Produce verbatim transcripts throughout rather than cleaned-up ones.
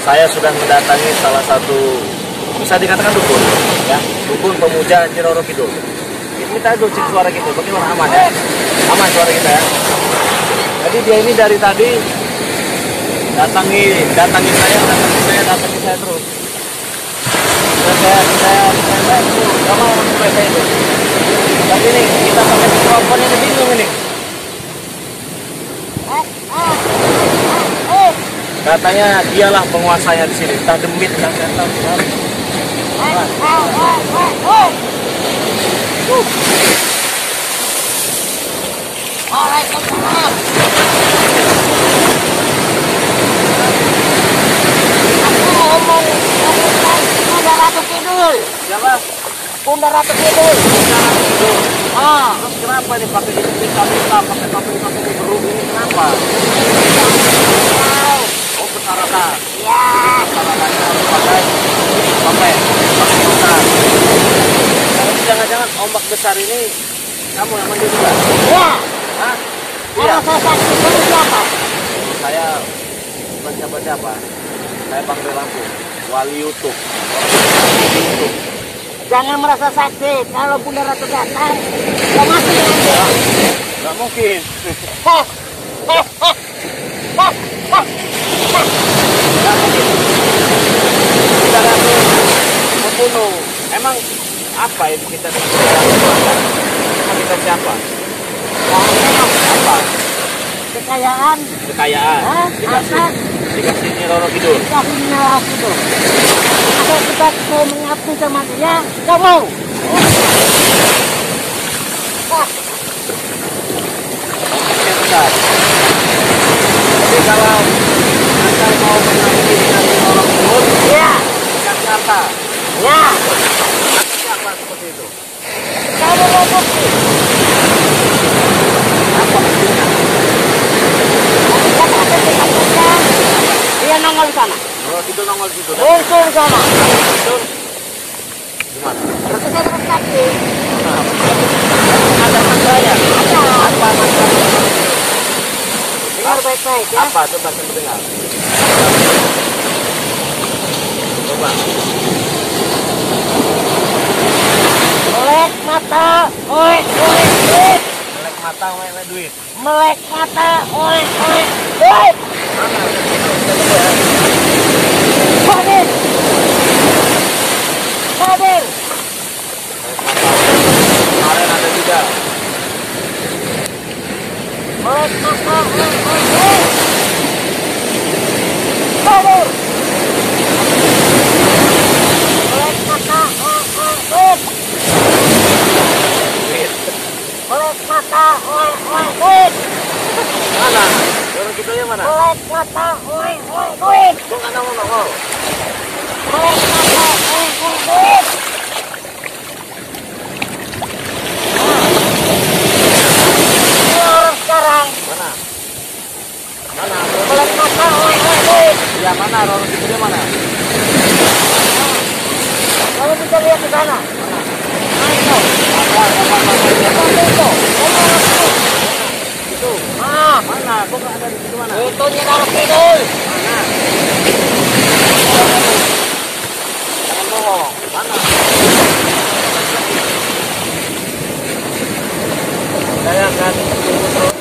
saya sudah mendatangi salah satu, bisa dikatakan dukun, ya, dukun pemuja Nyiroro Kidul. Kita dulu cek suara gitu, bagaimana, aman ya? Aman suara kita ya. Jadi dia ini dari tadi datangi, datangi saya, datangi saya, datangi saya terus. Dan saya, saya, saya, saya itu, gak mau mulai saya itu. Tapi ini kita pakai mikrofon ini bingung ini. Katanya dialah penguasanya di sini, entah demit, entah setan, entah. Waalaikumsalam. Aku ngomong ngomong Bunda Ratu Kidul. Siapa? Bunda Ratu Kidul. Bunda Ratu Kidul. Ah, terus kenapa nih pakai ini kita pakai pakai pakai berung ini kenapa? Oh, persyaratan. ya. Persyaratannya harus pakai pakai pakai besar. Tapi jangan-jangan ombak besar ini kamu yang manggil juga? Ya. Hah? Iya. Kalau saya saksi itu siapa? Saya bukan siapa-siapa. Saya panggil langsung Wali YouTube. YouTube. Jangan merasa saksi. Kalau Bunda Ratu datang, ya mati nanti. Nggak mungkin. Heh, heh, heh, heh, heh, heh. Nggak mungkin. Bunda Ratu membunuh. Emang apa yang kita dikatakan? Emang kita siapa? Apa? Kekayaan. Kekayaan. Hah? Dikasih, Apa? dikasih Nyiroro Kidul. Dikasih Nyiroro Kidul. Atau kita mau mengabdi sama dia, nggak mau. Wah. Oke, besar. Jadi kalau Anda mau mengabdi dengan Nyiroro Kidul, Ya. kasih harta. Ya. Kasih apa seperti itu? Kamu mau bukti. Apa buktinya? Kan ada kita dia nongol di sana. Nyiroro Kidul nongol di situ. Muncul di sana. Itu gimana? Terus kita terus kaki. Ada saya. Ada. Apa masalahnya? Dengar baik-baik ya. Apa? Coba saya mendengar. Coba. Melek mata, oi, oi, oi. Melek mata, melek duit. Melek mata, oi, oi, oi. Mana? Hadir. Hadir. Kemarin ada juga. Melek mata, oi, oi, oi. Hadir. Melek mata, oi, oi, oi. Duit. Melek mata, oi, oi, oi. Mana? Nyiroro Kidulnya mana? Melek mata, oi, oi, oi. Kok nggak nongol-nongol? Melek mata, oi, oi, oi. Ini orang sekarang. Mana? Mana? Melek mata, oi, oi, oi. Iya, mana? Nyiroro Kidulnya mana? Kamu bisa lihat di sana. Ayo. Apa? Apa? Apa? Itu, itu. Kamu itu. Itu. Ah, Mana? Kok nggak ada di situ mana? itu Nyiroro Kidul. Mana? Jangan bohong. Mana? Saya akan tunggu terus.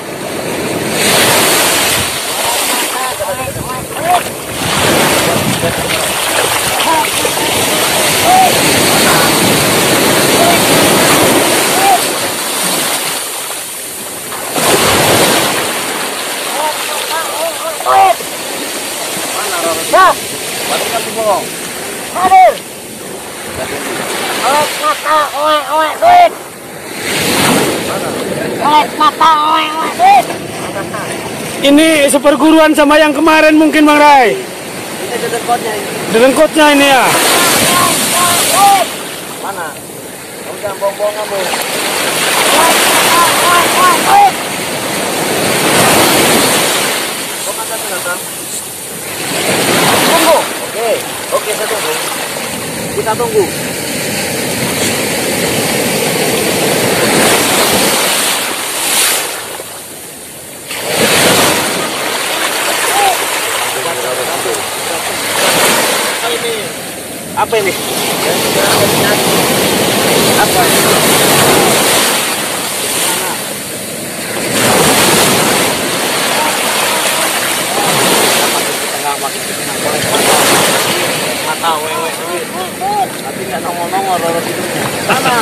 Mana Roro? Ya, Berarti kamu bohong. hadir. Melek mata, oi, oi, oi. Melek mata, oi, oi, oi. Ini seperguruan sama yang kemarin mungkin Bang Rai. Ini dedekotnya ini. Dengan coachnya ini ya. Mana? Kamu jangan bohong-bohong kamu. Kok nggak datang datang? Tunggu. Oke, oke saya tunggu. Kita tunggu. Apa ini? Ya, sudah ada minyak. Apa? Tengah makin tengah korek mata. Mata wewe duit. Tapi nggak nongol-nongol lorot hidungnya. Sana.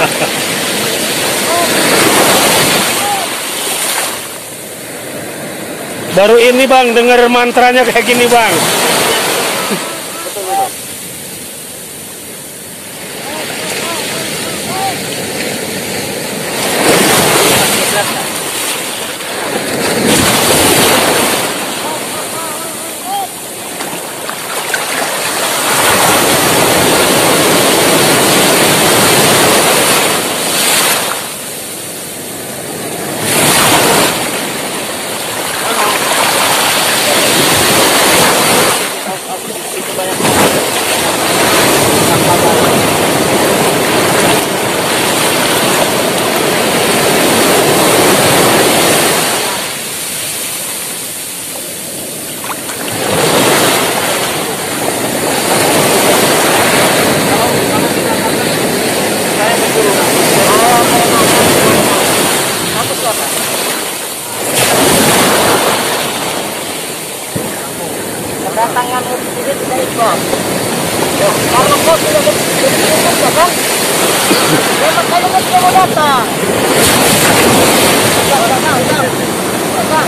Baru ini bang, dengar mantranya kayak gini bang. Betul betul. Itu banyak. Saya disuruh. Oh, kamu siapa? Kedatanganmu sendiri tidak ikhlas. Karena kau sudah berpikir kan? Ya makanya kau tidak mau datang. Udah, udah, udah, udah. Udah.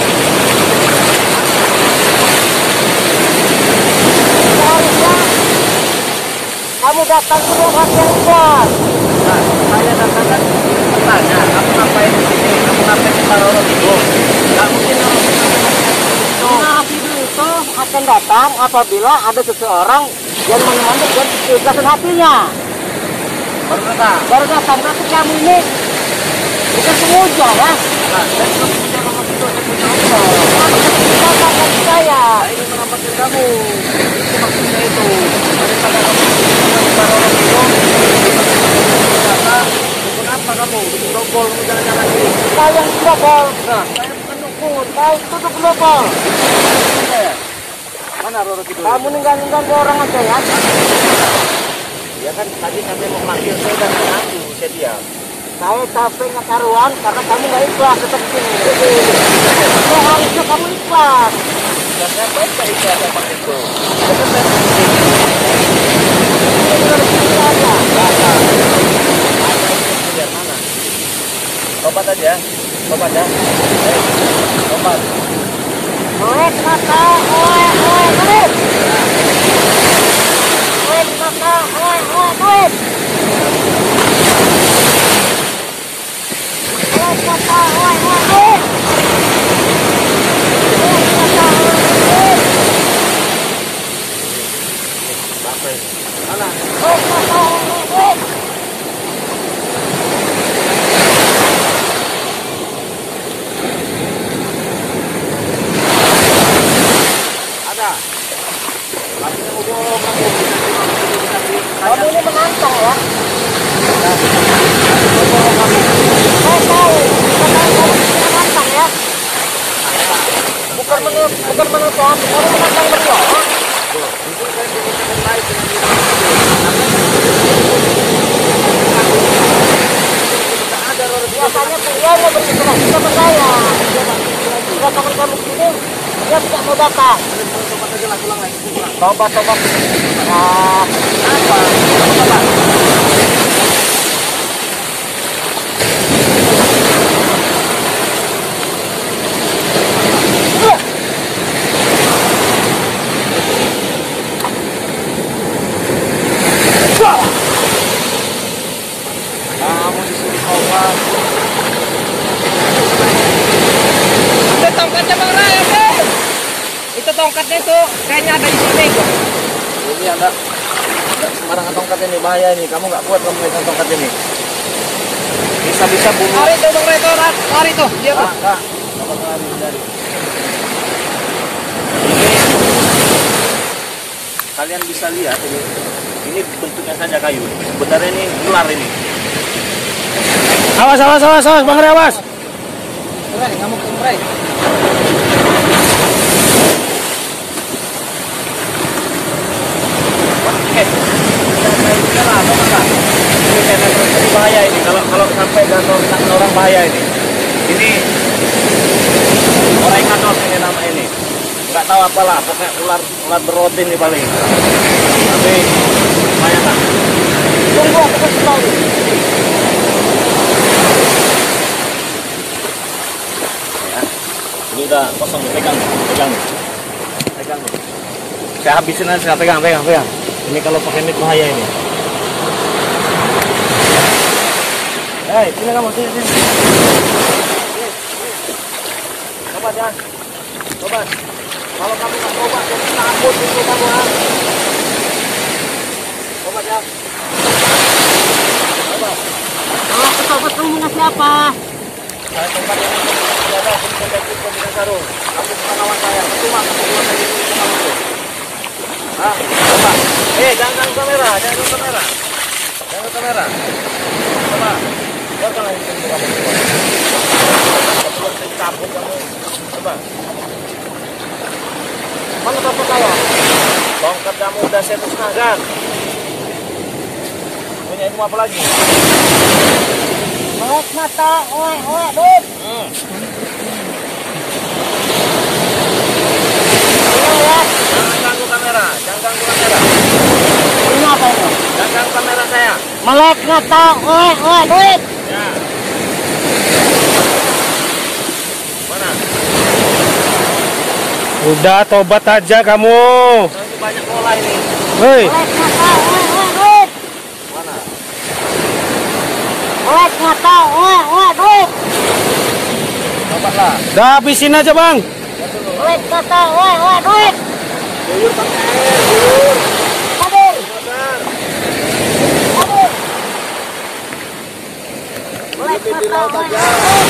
Seharusnya kamu datang ke rumah yang ikhlas. Nah, saya katakan tanya, kamu ngapain di sini? Kamu ngapain di Maroro itu? Nggak mungkin kamu itu. Nah, video itu akan datang apabila ada seseorang yang menemani dan keikhlasan hatinya. Baru datang. Baru datang, berarti kamu ini bukan sengaja ya. Nah, saya belum punya nomor itu, saya punya nomor. Kamu datang dari saya. Saya ingin menampakkan kamu. Itu maksudnya itu. Daripada kamu di Maroro itu, datang, kenapa kamu? Bikin dobol, kamu jalan-jalan ini. Saya yang global. Nah, Saya bukan dukun, saya tutup global. saya. Mana Roro Kidul? Kamu ninggal-ninggal ke orang aja ya. Ya kan tadi kami mau manggil saya dan mengaku, saya diam. Saya capek nggak karuan karena kamu nggak ikhlas tetap sini. So, harusnya kamu ikhlas. Dan saya baik dari saya sama itu. Karena saya mengaku. Saya dari sini aja. Ada itu lihat mana? Tobat aja, tobat ya. Eh, tobat. Oek mata, oek, oek, oek. Oek mata, oek, oek, oek. Oek mata, oek, oek, oek. Oek mata, oek, oek. Apa ini? Mana? Oek mata, oek, oek. Ada. Masih mau bohong kamu. Kamu ini menantang ya. Bohong kamu. Saya tahu, saya tahu kamu ini menantang ya. Bukan menurut, bukan menurut kamu, kamu menantang berdua. Justru saya ingin terkait dengan diri. Tidak ada Roro Kidul. Biasanya beliaunya berbicara sama saya. Kedatangan kamu sini, dia tidak mau datang. Tobat aja lah, pulang lagi, pulang. Tobat, tobat. Nah, Apa? Tobat. iya. Kamu disuruh tobat. Itu tongkatnya Bang Ray, oke? Itu tongkatnya itu kayaknya ada di sini kok. Ini anda nggak sembarangan tongkat ini, bahaya ini. Kamu nggak kuat kamu pegang tongkat ini. Bisa-bisa bunuh. Lari tuh Bang Ray, tuh, lari tuh. Dia tuh. Kak, kak, apa lari dari? Kalian bisa lihat ini, ini bentuknya saja kayu. Sebenarnya ini ular ini. Awas, awas, awas, awas, Bang Ray, awas. Ray, ngamuk Bang Ray. Oke. bahaya ini. Kalau kalau sampai jatuh tangan orang bahaya ini. Ini orenganos ini nama ini. Nggak tahu apalah, pokoknya ular ular berotin ini paling. Tapi lumayan lah. Tunggu aku kasih tahu. Ya. Ini udah kosong, pegang, pegang, pegang. Saya habisin aja, pegang, pegang, pegang. Ini kalau pakai mic bahaya ini. Hei, sini kamu, sini, sini. Sobat ya, sobat. Kalau kamu nggak sobat, jadi takut itu kamu ha. Sobat ya. Sobat. Kalau aku sobat kamu dengan siapa? Saya sobat yang ada di detektif Pembinaan Sarung. Kamu bukan kawan saya, cuma kamu keluar dari itu kamu tuh. Hah, sobat. Eh, jangan ganggu kamera, jangan ganggu kamera. Jangan ganggu kamera. Coba. Jangan lagi ganggu kamu. Keluar dari cabut kamu. Coba. Mana bapak kawan? Tongkat kamu udah saya musnahkan. Punya ilmu apa lagi? Melek mata, oe, oe, dud. Hmm. Ini ya. Jangan ganggu kamera, jangan ganggu kamera. Ini apa ini? Jangan ganggu kamera saya. Melek mata, oe, oe, dud. Ya. Mana? Udah tobat aja kamu. Nanti banyak bola ini. Hei, Melek mata, oe, oe, dud. Mana? Melek mata, oe, oe, dud. Dapatlah. udah habisin aja bang. Lihat dulu. Melek mata, oe, oe, dud. Guyur pakai air, guyur. Kabur, Sabar. kabur. Melek Di mata, laut oe, aja. oe, dud.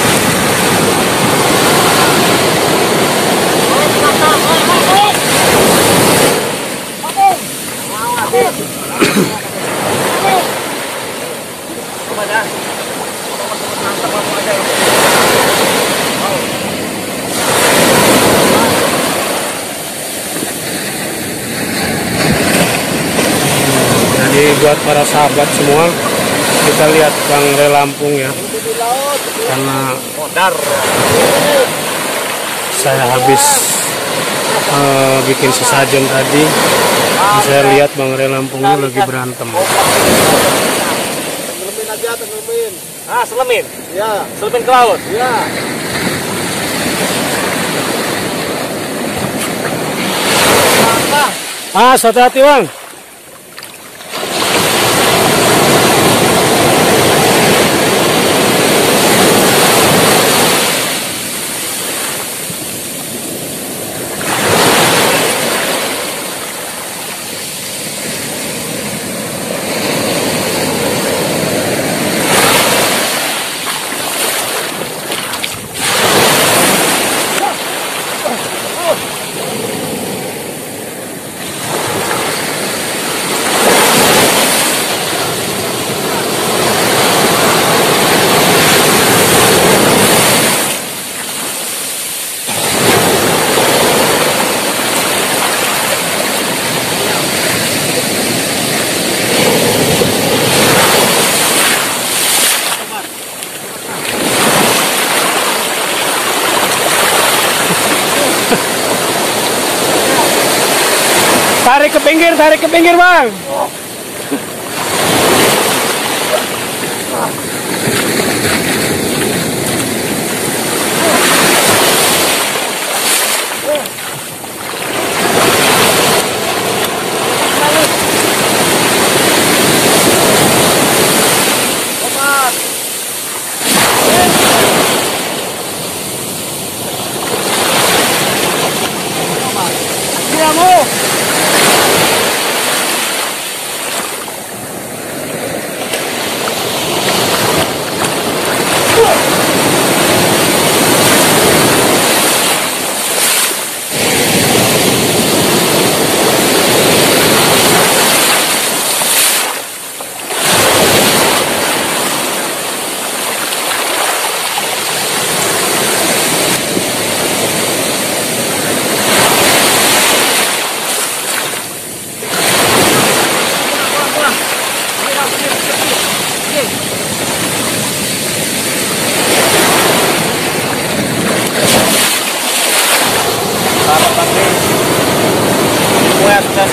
Melek mata, oe, oe, dud. Kabur, kabur. Kabur. Coba ya. Mantap langsung aja. Mau. Jadi buat para sahabat semua, kita lihat Bang Re Lampung ya, Di laut. karena Modar. saya habis eh, bikin sesajen tadi, saya lihat Bang Re Lampungnya lagi berantem. Selemin aja, selemin. Ah, selemin. Ya. Selemin ke laut. Ya. Ah, hati-hati bang. Tarik ke pinggir, tarik ke pinggir bang.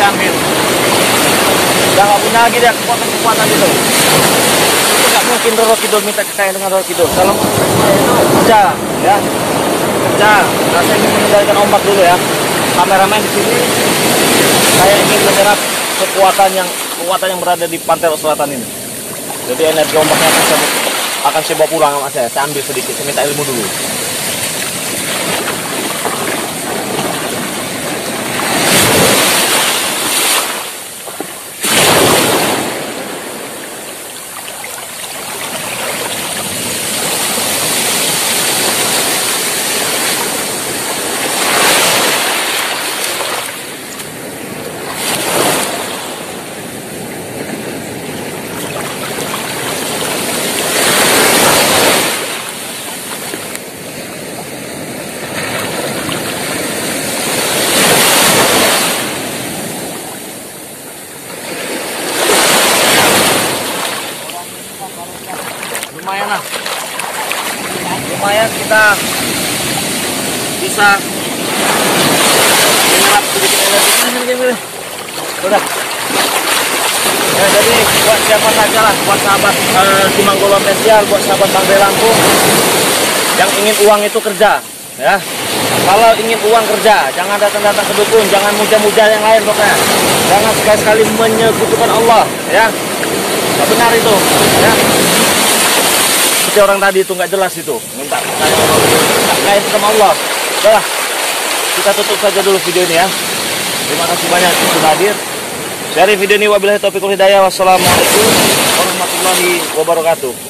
diambil. Udah nggak punya lagi dia kekuatan-kekuatan itu. Itu nggak mungkin Roro Kidul minta kekayaan dengan Roro Kidul. Kalau itu kerja, ya kerja. Nah, saya ingin mengendalikan ombak dulu ya. Kameramen di sini. Saya ingin menyerap kekuatan yang kekuatan yang berada di pantai selatan ini. Jadi energi ombaknya akan saya, akan saya bawa pulang sama saya. Saya ambil sedikit, saya minta ilmu dulu. Lumayan lah, lumayan kita bisa menyerap sedikit energi. Udah. Ya, jadi buat siapa saja lah, buat sahabat uh, Simanggolo Spesial, buat sahabat Bang Lampung yang ingin uang itu kerja, ya. Kalau ingin uang kerja, jangan datang-datang ke dukun, jangan muja-muja yang lain pokoknya. Jangan sekali-sekali menyekutukan Allah, ya. Nggak benar itu, ya. Seperti orang tadi itu nggak jelas itu, minta kait sama Allah. Udah, kita tutup saja dulu video ini ya. Terima kasih banyak sudah hadir. Dari video ini wabillahi taufiq wal hidayah. Wassalamualaikum warahmatullahi wabarakatuh.